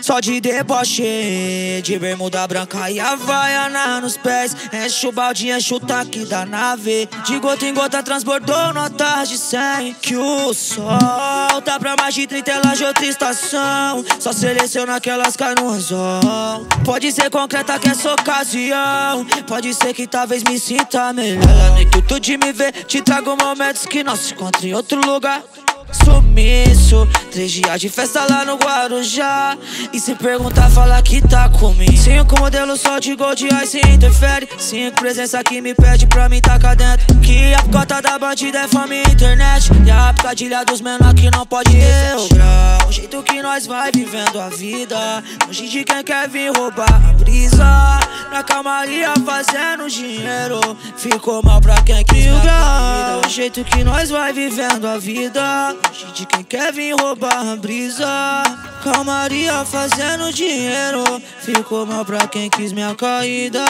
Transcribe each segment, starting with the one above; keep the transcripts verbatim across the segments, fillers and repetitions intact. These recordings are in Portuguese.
Só de deboche, de bermuda branca e havaiana nos pés. Enche o balde, enche o tanque da nave. De gota em gota transbordou notas de cem. Que o sol tá pra mais de trinta elas de outra estação. Só seleciona que elas caem no anzol. Pode ser concreta que essa ocasião, pode ser que talvez me sinta melhor. Ela no intuito de me ver, te trago momentos que não se encontram em outro lugar. Sumiço, três dias de festa lá no Guarujá. E se perguntar, fala que tá comigo. Cinco modelos só de gold, aí se interfere. Cinco presença que me pede pra mim tacar dentro. Que a cota da bandida é fama e internet. E a picadilha dos menor que não pode ter o grau. O jeito que nós vai vivendo a vida, longe de quem quer vir roubar a brisa. Na calmaria fazendo dinheiro, ficou mal pra quem quis o grau. O jeito que nós vai vivendo a vida, longe de quem quer vir roubar a brisa. Calmaria fazendo dinheiro, ficou mal pra quem quis minha caída.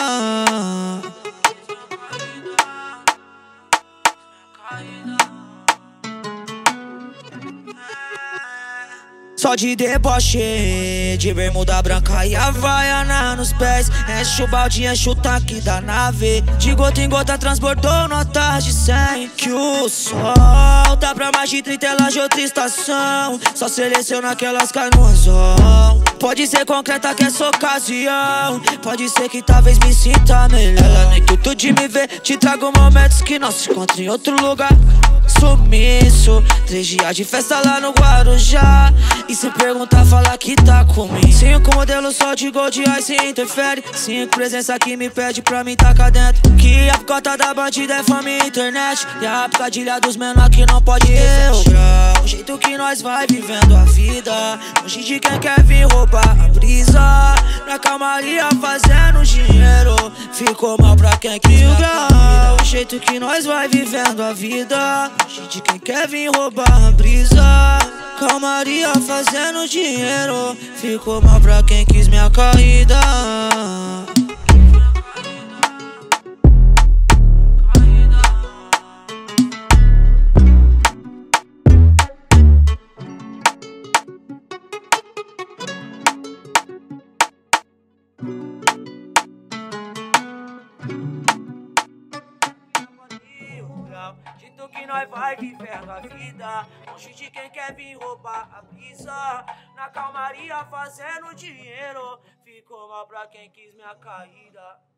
Só de deboche, de bermuda branca e havaiana nos pés. Enche o balde, enche o tanque da nave. De gota em gota transbordou notas de cem. Que o sol tá pra mais de trinta elas de outra estação. Só seleciona que elas caem no anzol. Pode ser concreta que essa ocasião, pode ser que talvez me sinta melhor. Ela no intuito de me ver, te trago momentos que não se encontram em outro lugar. Sumiço, três dias de festa lá no Guarujá. E se perguntar, fala que tá comigo. Cinco modelos só de gold, aí se interfere. Cinco presença que me pede pra mim tacar dentro. Que a cota da bandida é fama e internet. E a picadilha dos menor que não pode ter o grau. O jeito que nós vai vivendo a vida, longe de quem quer vir roubar a brisa. Na calmaria fazendo dinheiro, ficou mal pra quem quis o grau. O jeito que nós vai vivendo a vida, longe de quem quer vir roubar a brisa. Calmaria fazendo dinheiro, ficou mal pra quem quis minha caída. Jeito que nós vai vivendo a vida, longe de quem quer vir roubar a brisa. Na calmaria fazendo dinheiro, ficou mal pra quem quis minha caída.